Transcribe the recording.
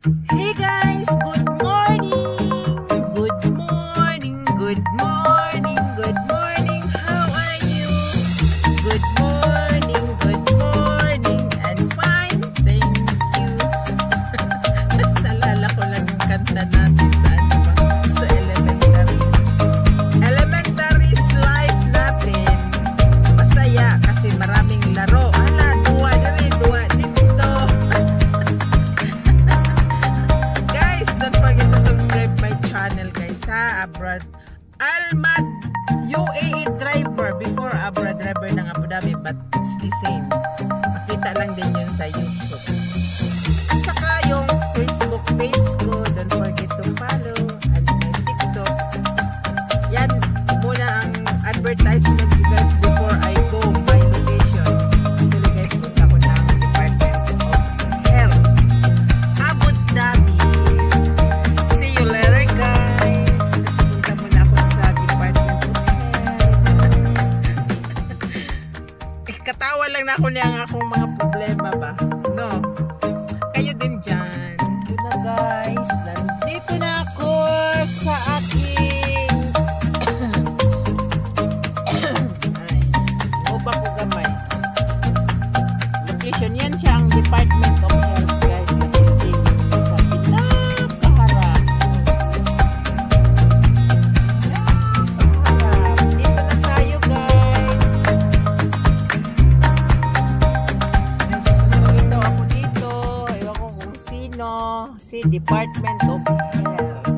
Hey guys, good morning! Good morning, good morning, good morning. How are you? Good morning, and fine, thank you. Nalala ko lang yung kanta natin sa ano ba? Sa elementaries. Elementaries life natin. Masaya kasi maraming laro. Hala, duwa dito. Don't forget to subscribe my channel guys ha. Abroad Almad UAE driver, before abroad driver ng Abu Dhabi, but it's the same. Makita lang din yun sa YouTube. At saka yung Facebook page ko, don't forget to follow, and my TikTok. Yan muna ang advertisement ko guys before I go my location. Actually guys, punta ko ng Department of Health, Abu Dhabi. Katawa lang na ako niyang akong mga problema ba, no? Kayo din dyan. Ito na guys, nandito na ako sa aking ay, uba ko gamay location. Yan siya ang Department of Health guys, na building sa pinakaharap. Dito na tayo guys. Si Department of Health.